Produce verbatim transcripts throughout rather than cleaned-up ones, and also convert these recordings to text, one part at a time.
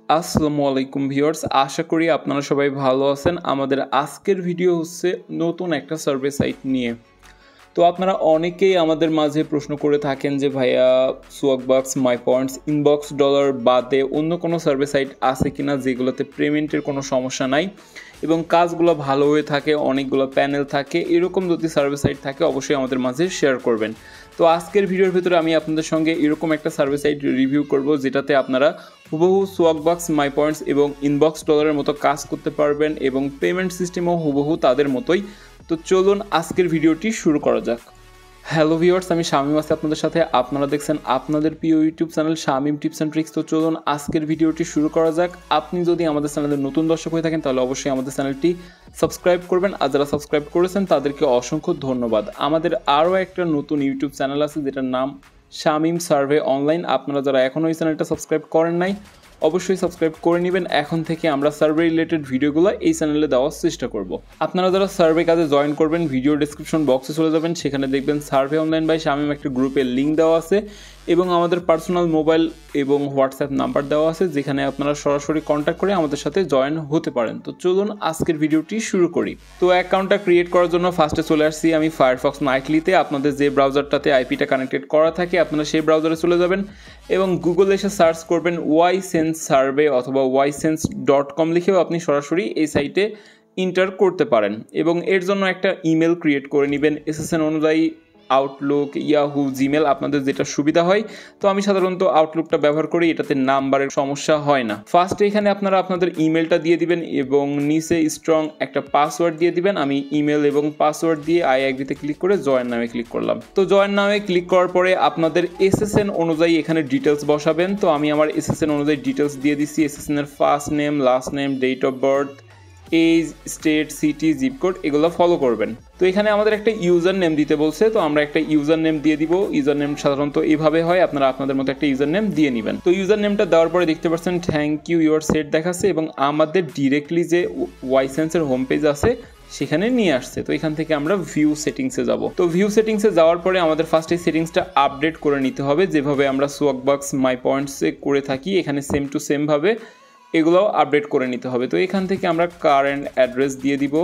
আসসালামু আলাইকুম ভিউয়ার্স, আশা করি আপনারা সবাই ভালো আছেন। আমাদের আজকের ভিডিও হচ্ছে নতুন একটা সার্ভে সাইট নিয়ে। তো আপনারা অনেকেই আমাদের মাঝে প্রশ্ন করে থাকেন যে ভাইয়া Swagbucks, my points, inbox dollar বাদে অন্য কোনো সার্ভে সাইট আছে কিনা যেগুলোতে পেমেন্টের কোনো সমস্যা নাই এবং কাজগুলো ভালো হয়ে থাকে, অনেকগুলো প্যানেল থাকে, এরকম যদি সার্ভে সাইট থাকে অবশ্যই আমাদের মাঝে শেয়ার করবেন। তো আজকের ভিডিওর ভিতরে আমি আপনাদের সঙ্গে এরকম একটা সার্ভে সাইট রিভিউ করব যেটাতে আপনারা হুবহু সোয়াকবাক্স, মাই পয়েন্টস এবং ইনবক্স ডলারের মতো কাজ করতে পারবেন এবং পেমেন্ট সিস্টেমও হুবহু তাদের মতোই। তো চলুন আজকের ভিডিওটি শুরু করা যাক। হ্যালো ভিউয়ার্স, আমি শামীম আছি আপনাদের সাথে। আপনারা দেখছেন আপনাদের প্রিয় YouTube channel Shamim tips and tricks. তো চলুন আজকের ভিডিওটি শুরু করা যাক। আপনি যদি আমাদের চ্যানেলের নতুন দর্শক হয়ে থাকেন তাহলে অবশ্যই আমাদের চ্যানেলটি সাবস্ক্রাইব করবেন, আর যারা সাবস্ক্রাইব করেছেন তাদেরকে অসংখ্য ধন্যবাদ। আমাদের আরও একটা নতুন ইউটিউব চ্যানেল আছে যেটার নাম শামীম সার্ভে অনলাইন। আপনারা যারা এখনও এই চ্যানেলটা সাবস্ক্রাইব করেন নাই অবশ্যই সাবস্ক্রাইব করে নেবেন। এখন থেকে আমরা সার্ভে রিলেটেড ভিডিওগুলো এই চ্যানেলে দেওয়ার চেষ্টা করব। আপনারা যারা সার্ভে কাজে জয়েন করবেন ভিডিও ডেসক্রিপশন বক্সে চলে যাবেন, সেখানে দেখবেন সার্ভে অনলাইন বাই শামীম একটা গ্রুপের লিঙ্ক দেওয়া আছে এবং আমাদের পার্সোনাল মোবাইল এবং হোয়াটসঅ্যাপ নাম্বার দেওয়া আছে যেখানে আপনারা সরাসরি কন্ট্যাক্ট করে আমাদের সাথে জয়েন হতে পারেন। তো চলুন আজকের ভিডিওটি শুরু করি। তো অ্যাকাউন্টটা ক্রিয়েট করার জন্য ফার্স্টে চলে আসছি আমি ফায়ারফক্স নাইটলিতে। আপনাদের যে ব্রাউজারটাতে আইপিটা কানেক্টেড করা থাকে আপনারা সেই ব্রাউজারে চলে যাবেন এবং গুগলে এসে সার্চ করবেন ওয়াই সেন্স সার্ভে অথবা ওয়াই সেন্স ডট কম লিখেও আপনি সরাসরি এই সাইটে ইন্টার করতে পারেন এবং এর জন্য একটা ইমেল ক্রিয়েট করে নেবেন এসএসএন অনুযায়ী। আউটলুক, ইয়াহু, জিমেল আপনাদের যেটা সুবিধা হয়। তো আমি সাধারণত আউটলুকটা ব্যবহার করি, এটাতে নাম্বারের সমস্যা হয় না। ফার্স্ট এখানে আপনারা আপনাদের ইমেলটা দিয়ে দিবেন এবং নিচে স্ট্রং একটা পাসওয়ার্ড দিয়ে দিবেন। আমি ইমেল এবং পাসওয়ার্ড দিয়ে আই অ্যাগ্রিতে ক্লিক করে জয়েন নামে ক্লিক করলাম। তো জয়েন নামে ক্লিক করার পরে আপনাদের এসএসএন অনুযায়ী এখানে ডিটেলস বসাবেন। তো আমি আমার এসএসএন অনুযায়ী ডিটেলস দিয়ে দিচ্ছি। এসএসএন এর first name, last name, date of birth, age, state, city, zip code এগুলো ফলো করবেন। তো এখানে আমাদের একটা ইউজার নেম দিতে বলছে, তো আমরা একটা ইউজার নেম দিয়ে দিব। ইউজার নেম সাধারণত এইভাবে হয়, আপনারা আপনাদের মতো একটা ইউজার নেম দিয়ে নেবেন। তো ইউজার নেমটা দেওয়ার পরে দেখতে পাচ্ছেন থ্যাংক ইউ ইউর সেট দেখাচ্ছে এবং আমাদের ডিরেক্টলি যে ওয়াইসেন্সের হোম পেজ আছে সেখানে নিয়ে আসছে। তো এখান থেকে আমরা ভিউ সেটিংসে যাব। তো ভিউ সেটিংসে যাওয়ার পরে আমাদের ফার্স্ট এই সেটিংসটা আপডেট করে নিতে হবে, যেভাবে আমরা সোয়াকবাক্স, মাই পয়েন্টসে করে থাকি এখানে সেম টু সেম ভাবে এগুলোও আপডেট করে নিতে হবে। তো এখান থেকে আমরা কারেন্ট অ্যাড্রেস দিয়ে দিব।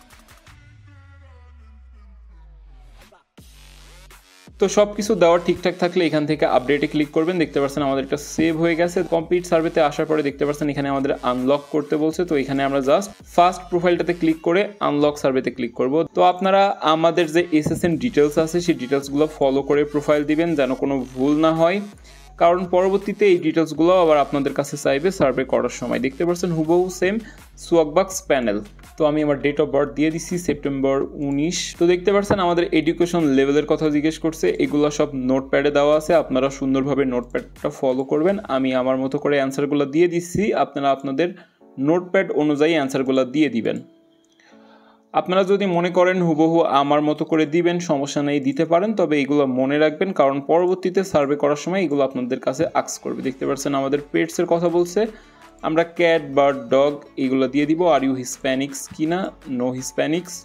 তো সব কিছু দেওয়ার ঠিকঠাক থাকলে এখান থেকে আপডেটে ক্লিক করবেন। দেখতে পাচ্ছেন আমাদের এটা সেভ হয়ে গেছে। কমপ্লিট সার্ভেতে আসার পরে দেখতে পাচ্ছেন এখানে আমাদের আনলক করতে বলছে। তো এখানে আমরা জাস্ট ফার্স্ট প্রোফাইলটাতে ক্লিক করে আনলক সার্ভেতে ক্লিক করব। তো আপনারা আমাদের যে এসএসএন ডিটেলস আছে সেই ডিটেলসগুলো ফলো করে প্রোফাইল দিবেন যেন কোনো ভুল না হয়, কারণ পরবর্তীতে এই ডিটেলসগুলো আবার আপনাদের কাছে চাইবে সার্ভে করার সময়। দেখতে পাচ্ছেন হুবহু সেম সোয়াকবাক্স প্যানেল। তো আমি আমার ডেট অফ বার্থ দিয়ে দিচ্ছি সেপ্টেম্বর উনিশ। তো দেখতে পাচ্ছেন আমাদের এডুকেশন লেভেলের কথা জিজ্ঞেস করছে, এগুলো সব নোটপ্যাডে দেওয়া আছে, আপনারা সুন্দরভাবে নোটপ্যাডটা ফলো করবেন। আমি আমার মতো করে অ্যান্সারগুলো দিয়ে দিচ্ছি, আপনারা আপনাদের নোটপ্যাড অনুযায়ী অ্যান্সারগুলো দিয়ে দিবেন। আপনারা যদি মনে করেন হুবহু আমার মতো করে দিবেন সমস্যা নেই, দিতে পারেন, তবে এগুলো মনে রাখবেন কারণ পরবর্তীতে সার্ভে করার সময় এগুলো আপনাদের কাছে আস্ক করবে। দেখতে পাচ্ছেন আমাদের পেটসের কথা বলছে, আমরা ক্যাট, বার্ড, ডগ এগুলো দিয়ে দিব। আর ইউ হিসপ্যানিক্স কিনা, নো হিসপ্যানিক্স।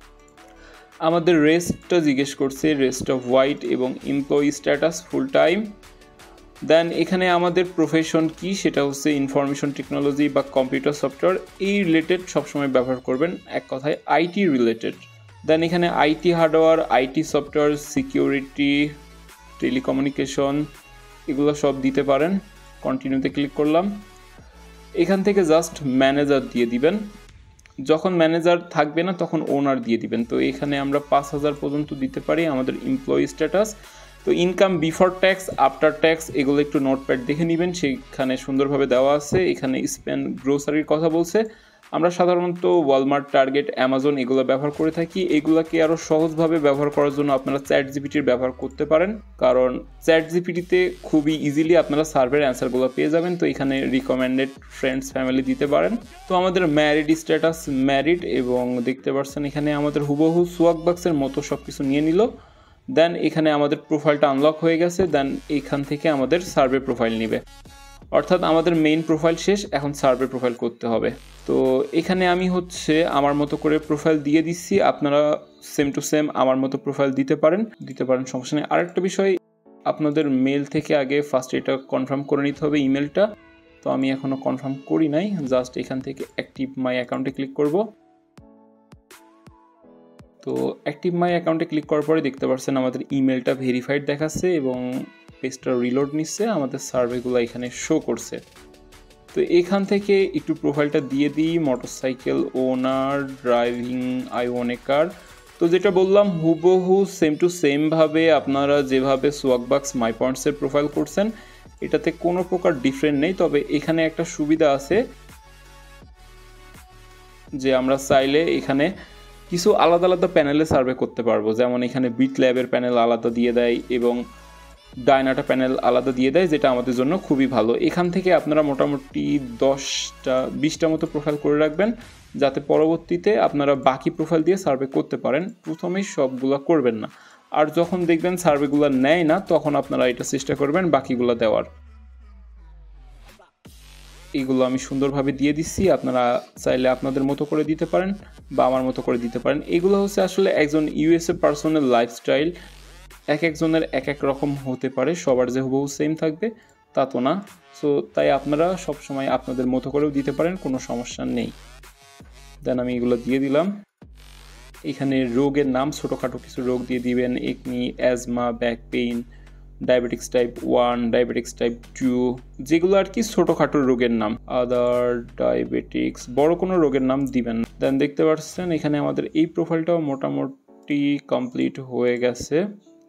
আমাদের রেস্টটা জিজ্ঞেস করছে, রেস্ট অফ হোয়াইট এবং employee status full time. Then এখানে আমাদের প্রফেশন কি, সেটা হচ্ছে ইনফরমেশন টেকনোলজি বা কম্পিউটার সফটওয়্যার, এই রিলেটেড সবসময় ব্যবহার করবেন, এক কথায় আইটি রিলেটেড। দেন এখানে IT hardware, IT software, security, telecommunication এগুলো সব দিতে পারেন। কন্টিনিউতে ক্লিক করলাম। এখান থেকে জাস্ট ম্যানেজার দিয়ে দিবেন, যখন ম্যানেজার থাকবে না তখন ওনার দিয়ে দিবেন। তো এখানে আমরা পাঁচ হাজার পর্যন্ত দিতে পারি। আমাদের এমপ্লয়ি স্ট্যাটাস, তো income before tax, after tax এগুলো একটু নোটপ্যাড দেখে নেবেন, সেখানে সুন্দরভাবে দেওয়া আছে। এখানে স্পেন গ্রোসারির কথা বলছে, আমরা সাধারণত ওয়ালমার্ট, টার্গেট, অ্যামাজন এগুলো ব্যবহার করে থাকি। এগুলোকে আরও সহজভাবে ব্যবহার করার জন্য আপনারা চ্যাট জিপিটির ব্যবহার করতে পারেন, কারণ চ্যাট জিপিটিতে খুবই ইজিলি আপনারা সার্ভের অ্যান্সারগুলো পেয়ে যাবেন। তো এখানে রিকমেন্ডেড ফ্রেন্ডস, ফ্যামিলি দিতে পারেন। তো আমাদের ম্যারিড স্ট্যাটাস ম্যারিড এবং দেখতে পাচ্ছেন এখানে আমাদের হুবহু সোয়াকবাক্সের মতো সব কিছু নিয়ে নিল। দেন এখানে আমাদের প্রোফাইলটা আনলক হয়ে গেছে। দেন এখান থেকে আমাদের সার্ভে প্রোফাইল নেবে, অর্থাৎ আমাদের মেইন প্রোফাইল শেষ, এখন সার্ভে প্রোফাইল করতে হবে। তো এখানে আমি হচ্ছে আমার মতো করে প্রোফাইল দিয়ে দিচ্ছি, আপনারা সেম টু সেম আমার মতো প্রোফাইল দিতে পারেন দিতে পারেন সমস্যা নেই। আরেকটা বিষয়, আপনাদের মেল থেকে আগে ফার্স্ট এটা কনফার্ম করে নিতে হবে ইমেলটা। তো আমি এখনও কনফার্ম করি নাই, জাস্ট এখান থেকে অ্যাক্টিভ মাই অ্যাকাউন্টে ক্লিক করব। তো অ্যাক্টিভ মাই অ্যাকাউন্টে ক্লিক করার পরে দেখতে পাচ্ছেন আমাদের ইমেলটা ভেরিফাইড দেখাচ্ছে এবং পেজটা রিলোড নিচ্ছে, আমাদের সার্ভেগুলো এখানে শো করছে। তো এখান থেকে একটু প্রোফাইলটা দিয়ে দিই, motorcycle owner, driving, I own a car. তো যেটা বললাম হুবহু সেম টু সেমভাবে আপনারা যেভাবে সোয়াগবাক্স মাই পয়েন্টসের প্রোফাইল করছেন এটাতে কোনো প্রকার ডিফারেন্ট নেই, তবে এখানে একটা সুবিধা আছে যে আমরা চাইলে এখানে কিছু আলাদা আলাদা প্যানেলে সার্ভে করতে পারবো। যেমন এখানে বিট ল্যাবের প্যানেল আলাদা দিয়ে দেয় এবং ডায়নাটা প্যানেল আলাদা দিয়ে দেয়, যেটা আমাদের জন্য খুবই ভালো। এখান থেকে আপনারা মোটামুটি দশটা বিশটা মতো প্রোফাইল করে রাখবেন, যাতে পরবর্তীতে আপনারা বাকি প্রোফাইল দিয়ে সার্ভে করতে পারেন। প্রথমেই সবগুলো করবেন না, আর যখন দেখবেন সার্ভেগুলো নেয় না তখন আপনারা এটা চেষ্টা করবেন বাকিগুলো দেওয়ার। এইগুলো আমি সুন্দরভাবে দিয়ে দিচ্ছি, আপনারা চাইলে আপনাদের মতো করে দিতে পারেন বা আমার মতো করে দিতে পারেন। এগুলো হচ্ছে আসলে একজন ইউএসএ পার্সনের লাইফস্টাইল, এক একজনের এক এক রকম হতে পারে, সবার যে হুবহু সেম থাকবে তা তো না। সো তাই আপনারা সবসময় আপনাদের মতো করেও দিতে পারেন, কোনো সমস্যা নেই। দেন আমি এগুলো দিয়ে দিলাম। এখানে রোগের নাম ছোটোখাটো কিছু রোগ দিয়ে দিবেন, acne, asthma, back pain, diabetics type one, diabetics type two, যেগুলো আর কি ছোটোখাটো রোগের নাম। আদার ডায়াবেটিক্স, বড় কোনো রোগের নাম দিবেন। দেন দেখতে পাচ্ছেন এখানে আমাদের এই প্রোফাইলটাও মোটামুটি কমপ্লিট হয়ে গেছে।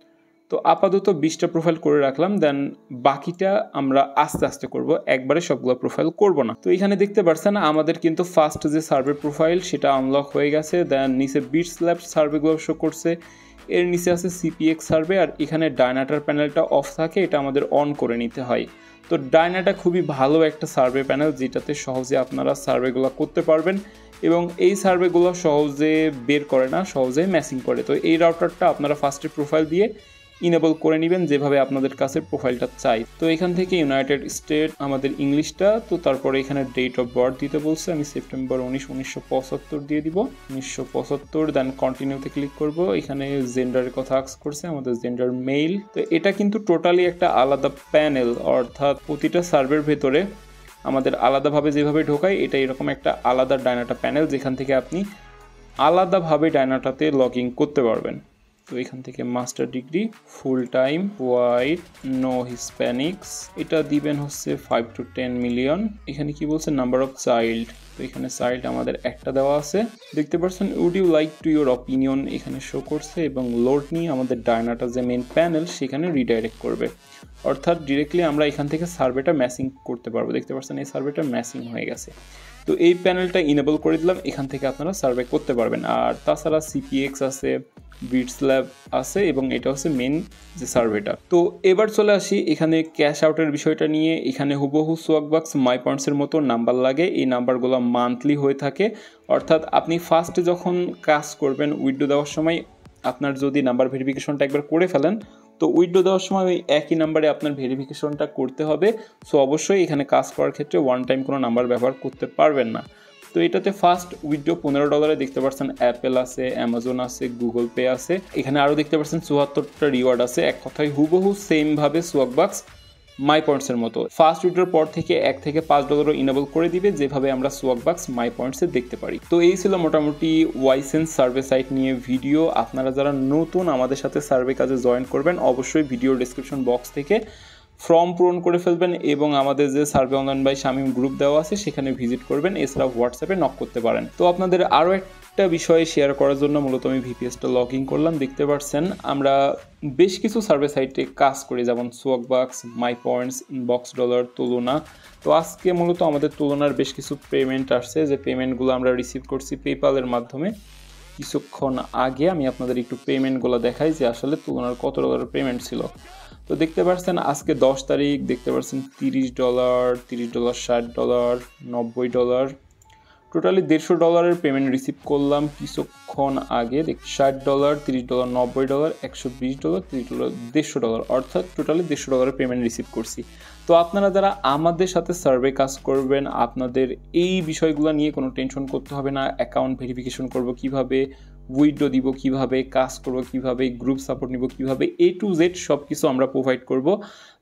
তো আপাতত বিশটা প্রোফাইল করে রাখলাম, দেন বাকিটা আমরা আস্তে আস্তে করব, একবারে সবগুলো প্রোফাইল করব না। তো এখানে দেখতে পাচ্ছেন আমাদের কিন্তু ফার্স্ট যে সার্ভে প্রোফাইল সেটা আনলক হয়ে গেছে। দেন নিচে বিটস ল্যাব সার্ভেগুলো শো করছে, এর নিচে আছে সিপিএক্স সার্ভে, আর এখানে ডায়নাটার প্যানেলটা অফ থাকে, এটা আমাদের অন করে নিতে হয়। তো ডায়নাটা খুবই ভালো একটা সার্ভে প্যানেল, যেটাতে সহজে আপনারা সার্ভেগুলো করতে পারবেন এবং এই সার্ভেগুলো সহজে বের করে না, সহজে ম্যাচিং করে। তো এই রাউটারটা আপনারা ফার্স্টে প্রোফাইল দিয়ে ইনেবল করে নেবেন যেভাবে আপনাদের কাছে প্রোফাইলটা চাই। তো এখান থেকে ইউনাইটেড স্টেট আমাদের ইংলিশটা, তো তারপরে এখানে ডেট অফ বার্থ দিতে বলছে, আমি সেপ্টেম্বর উনিশ উনিশশো পঁচাত্তর দিয়ে দিব, উনিশশো পঁচাত্তর। দেন কন্টিনিউতে ক্লিক করব। এখানে জেন্ডারের কথা আস্ক করছে, আমাদের জেন্ডার মেল। তো এটা কিন্তু টোটালি একটা আলাদা প্যানেল, অর্থাৎ প্রতিটা সার্ভের ভেতরে আমাদের আলাদাভাবে যেভাবে ঢোকায় এটা এরকম একটা আলাদা ডায়নাটা প্যানেল, যেখান থেকে আপনি আলাদাভাবে ডায়নাটাতে লগ ইন করতে পারবেন। তো এখান থেকে master degree, full time, white, no Hispanics, এটা দিবেন হচ্ছে ফাইভ টু টেন মিলিয়ন। এখানে কি বলছে, নাম্বার অফ চাইল্ড, তো এখানে চাইল্ড আমাদের একটা দেওয়া আছে। দেখতে পাচ্ছেন would you like to your opinion এখানে শো করছে, এবং লোড নিয়ে আমাদের ডায়নাটা যে মেন প্যানেল সেখানে রিডাইরেক্ট করবে, অর্থাৎ ডিরেক্টলি আমরা এখান থেকে সার্ভেটা ম্যাচিং করতে পারবো। দেখতে পাচ্ছেন এই সার্ভেটা ম্যাচিং হয়ে গেছে। তো এই প্যানেলটা ইনেবল করে দিলাম, এখান থেকে আপনারা সার্ভে করতে পারবেন। আর তাছাড়া সিপিএক্স আছে, বিটস ল্যাব আছে, এবং এটা হচ্ছে মেন যে সার্ভেটা। তো এবার চলে আসি এখানে ক্যাশ আউটের বিষয়টা নিয়ে। এখানে হুবহু সোয়াগবাক্স মাই পয়েন্টসের মতো নাম্বার লাগে, এই নাম্বারগুলো মান্থলি হয়ে থাকে, অর্থাৎ আপনি ফার্স্টে যখন কাজ করবেন উইথড্র দেওয়ার সময় আপনার যদি নাম্বার ভেরিফিকেশনটা একবার করে ফেলেন, তো উইথড্র দেওয়ার সময় ওই একই নাম্বারে আপনার ভেরিফিকেশনটা করতে হবে। সো অবশ্যই এখানে কাজ করার ক্ষেত্রে ওয়ান টাইম কোনো নাম্বার ব্যবহার করতে পারবেন না। তো এটাতে ফার্স্ট উইথড্র পনেরো ডলারে দেখতে পাচ্ছেন অ্যাপেল আছে, অ্যামাজন আছে, গুগল পে আছে, এখানে আরও দেখতে পাচ্ছেন চুয়াত্তরটা রিওয়ার্ড আছে। এক কথায় হুবহু সেমভাবে সোয়াগবাক্স মাই পয়েন্টসের মতো ফার্স্ট উইথড্রর পর থেকে এক থেকে পাঁচ ডলারও ইনেবল করে দিবে, যেভাবে আমরা সোয়াগবাক্স মাই পয়েন্টসে দেখতে পারি। তো এই ছিল মোটামুটি ওয়াইসেন্স সার্ভে সাইট নিয়ে ভিডিও। আপনারা যারা নতুন আমাদের সাথে সার্ভে কাজে জয়েন করবেন, অবশ্যই ভিডিও ডিসক্রিপশন বক্স থেকে ফর্ম পূরণ করে ফেলবেন এবং আমাদের যে survey online by Shamim group দেওয়া আছে সেখানে ভিজিট করবেন, এছাড়া হোয়াটসঅ্যাপে নক করতে পারেন। তো আপনাদের আরও একটা বিষয় শেয়ার করার জন্য মূলত আমি ভিপিএসটা লগ ইন করলাম। দেখতে পাচ্ছেন আমরা বেশ কিছু সার্ভে সাইটে কাজ করি, যেমন Swagbucks, my points, inbox dollar, তুলনা। তো আজকে মূলত আমাদের তুলনার বেশ কিছু পেমেন্ট আসছে, যে পেমেন্টগুলো আমরা রিসিভ করছি পেপালের মাধ্যমে কিছুক্ষণ আগে। আমি আপনাদের একটু পেমেন্টগুলো দেখাই যে আসলে তুলনার কত ডলারের পেমেন্ট ছিল। তো দেখতে পাচ্ছেন আজকে দশ তারিখ, দেখতে পাচ্ছেন তিরিশ ডলার, তিরিশ ডলার, ষাট ডলার, নব্বই ডলার, টোটালি দেড়শো ডলারের পেমেন্ট রিসিভ করলাম কিছুক্ষণ আগে। দেখ ষাট ডলার, তিরিশ ডলার, নব্বই ডলার, একশো বিশ ডলার, তিরিশ ডলার, দেড়শো ডলার, অর্থাৎ টোটালি দেড়শো ডলারের পেমেন্ট রিসিভ করছি। তো আপনারা যারা আমাদের সাথে সার্ভে কাজ করবেন, আপনাদের এই বিষয়গুলো নিয়ে কোনো টেনশন করতে হবে না। অ্যাকাউন্ট ভেরিফিকেশন করব কিভাবে, উইথড্র দিব কিভাবে, কাজ করব কিভাবে, গ্রুপ সাপোর্ট নিব কিভাবে, এ টু জেড সব কিছু আমরা প্রোভাইড করব।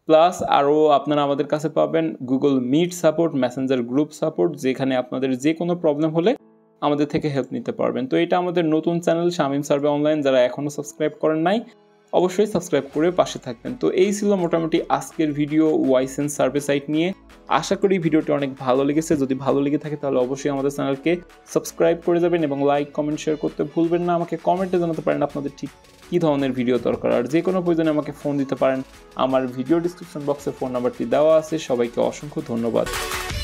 প্লাস আরও আপনারা আমাদের কাছে পাবেন Google Meet support, messenger group support, যেখানে আপনাদের যে কোনো প্রবলেম হলে আমাদের থেকে হেল্প নিতে পারবেন। তো এটা আমাদের নতুন চ্যানেল শামীম সার্ভে অনলাইন, যারা এখনও সাবস্ক্রাইব করেন নাই অবশ্যই সাবস্ক্রাইব করে পাশে থাকবেন। তো এই ছিল মোটামুটি আজকের ভিডিও ওয়াইসেন্স সার্ভে সাইট নিয়ে। আশা করি ভিডিওটি অনেক ভালো লেগেছে। যদি ভালো লেগে থাকে তাহলে অবশ্যই আমাদের চ্যানেলকে সাবস্ক্রাইব করে যাবেন এবং লাইক কমেন্ট শেয়ার করতে ভুলবেন না। আমাকে কমেন্টে জানাতে পারেন আপনাদের ঠিক কী ধরনের ভিডিও দরকার, আর যে কোনো প্রয়োজনে আমাকে ফোন দিতে পারেন। আমার ভিডিও ডিসক্রিপশন বক্সে ফোন নাম্বারটি দেওয়া আছে। সবাইকে অসংখ্য ধন্যবাদ।